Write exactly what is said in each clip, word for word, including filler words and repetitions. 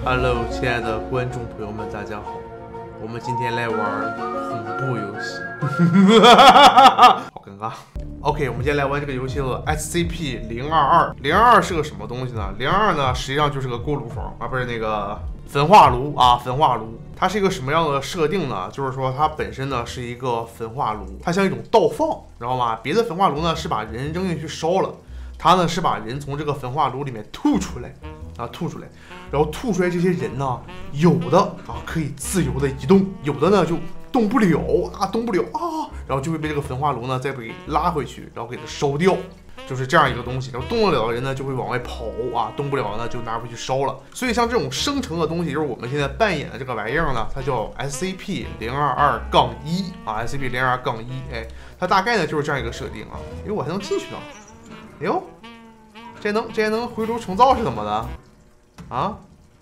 Hello， 亲爱的观众朋友们，大家好。我们今天来玩恐怖游戏，好尴尬。OK， 我们今天来玩这个游戏了 S C P 零二二。零二二是个什么东西呢？零二二呢，实际上就是个锅炉房啊，不是那个焚化炉啊，焚化炉。它是一个什么样的设定呢？就是说它本身呢是一个焚化炉，它像一种倒放，知道吗？别的焚化炉呢是把人扔进去烧了，它呢是把人从这个焚化炉里面吐出来。啊，吐出来，然后吐出来这些人呢，有的啊可以自由的移动，有的呢就动不了啊，动不了啊，然后就会被这个焚化炉呢再被拉回去，然后给它烧掉，就是这样一个东西。然后动得了的人呢就会往外跑啊，动不了呢就拿回去烧了。所以像这种生成的东西，就是我们现在扮演的这个玩意儿呢，它叫 S C P 零二二杠一啊 ，S C P 零二二杠一，哎，它大概呢就是这样一个设定啊。因为我还能进去呢，哎呦，这能这还能回炉重造是怎么的？啊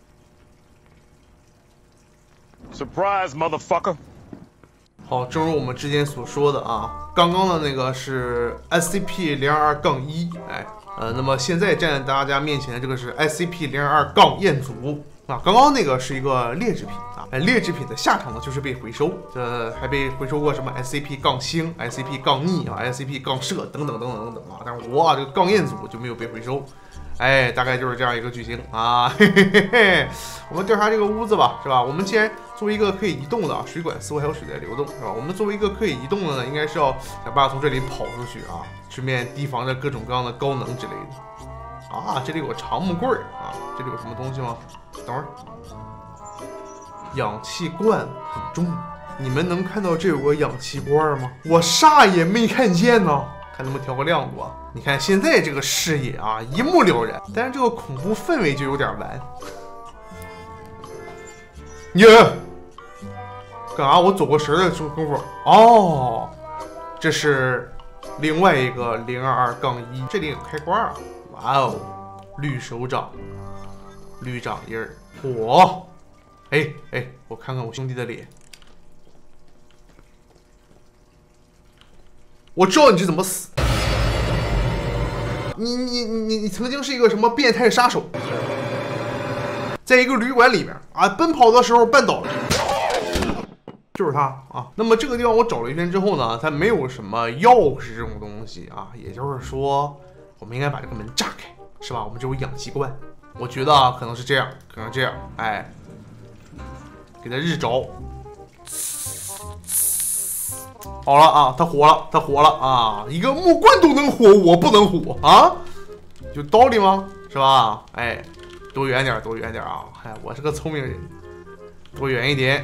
！Surprise, motherfucker！ 好，正如我们之前所说的啊，刚刚的那个是 S C P 零二二杠一，哎，呃，那么现在站在大家面前的这个是 S C P 零二二杠彦祖啊，刚刚那个是一个劣质品啊，哎，劣质品的下场呢就是被回收，这还被回收过什么 S C P 杠星、S C P 杠逆啊、S C P 杠射等等等等等等啊，但是我啊这个杠彦祖就没有被回收。哎，大概就是这样一个剧情啊，嘿嘿嘿嘿。我们调查这个屋子吧，是吧？我们既然作为一个可以移动的水管似乎还有水在流动，是吧？我们作为一个可以移动的呢，应该是要想办法从这里跑出去啊，顺便提防着各种各样的高能之类的。啊，这里有个长木棍儿啊，这里有什么东西吗？等会儿，氧气罐很重，你们能看到这有个氧气罐吗？我啥也没看见呢。看能不能调个亮度啊！你看现在这个视野啊，一目了然，但是这个恐怖氛围就有点完。耶！干啥？我走过神的功夫。哦，这是另外一个零二二杠一，这里有开关啊！哇哦，绿手掌，绿掌印儿，火！哎哎，我看看我兄弟的脸。我知道你是怎么死，你你你你曾经是一个什么变态杀手，在一个旅馆里面啊，奔跑的时候绊倒了，就是他啊。那么这个地方我找了一圈之后呢，它没有什么钥匙这种东西啊，也就是说，我们应该把这个门炸开，是吧？我们就有氧气罐，我觉得啊，可能是这样，可能这样，哎，给它日着。好了啊，他活了，他活了啊！一个木棍都能活，我不能活啊？有道理吗？是吧？哎，躲远点，躲远点啊！哎，我是个聪明人，躲远一点。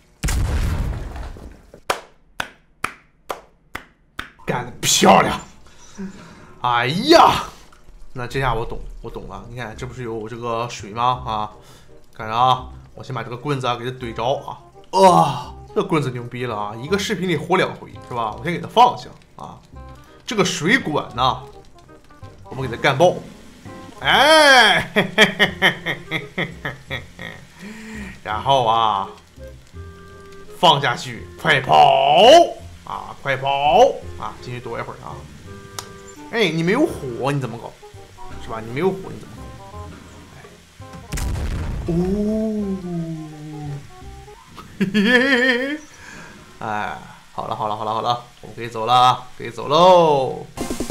干得漂亮！哎呀，那这下我懂，我懂了。你看，这不是有这个水吗？啊，看着啊，我先把这个棍子啊给它怼着啊，啊！这棍子牛逼了啊！一个视频里活两回是吧？我先给它放下啊。这个水管呢，我们给它干爆。哎，嘿嘿嘿嘿嘿嘿嘿嘿，然后啊，放下去，快跑啊，快跑啊！进去躲一会儿啊。哎，你没有火，你怎么搞？是吧？你没有火，你怎么搞？哎，哦。嘿嘿嘿，哎，好了好了好了好了，我们可以走了，可以走喽。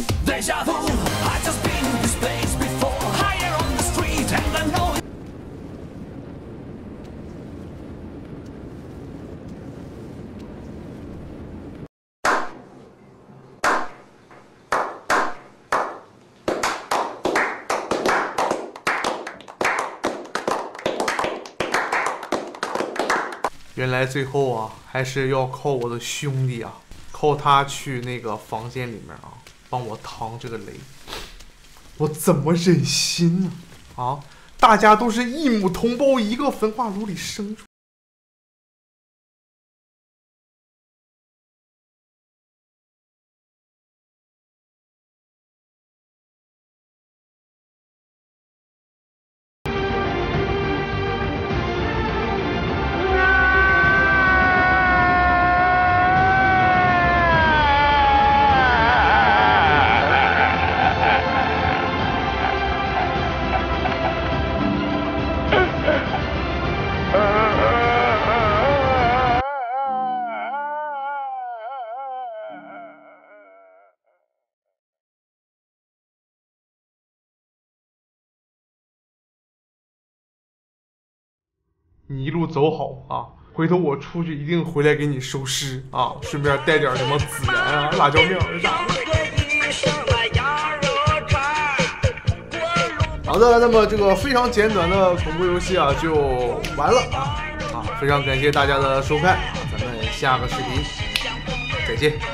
原来最后啊，还是要靠我的兄弟啊，靠他去那个房间里面啊，帮我扛这个雷。我怎么忍心呢？啊，大家都是一母同胞，一个焚化炉里生出。 你一路走好啊！回头我出去一定回来给你收尸啊，顺便带点什么孜然啊、辣椒面啥的。好的，那么这个非常简短的恐怖游戏啊就完了啊啊！非常感谢大家的收看啊，咱们下个视频再见。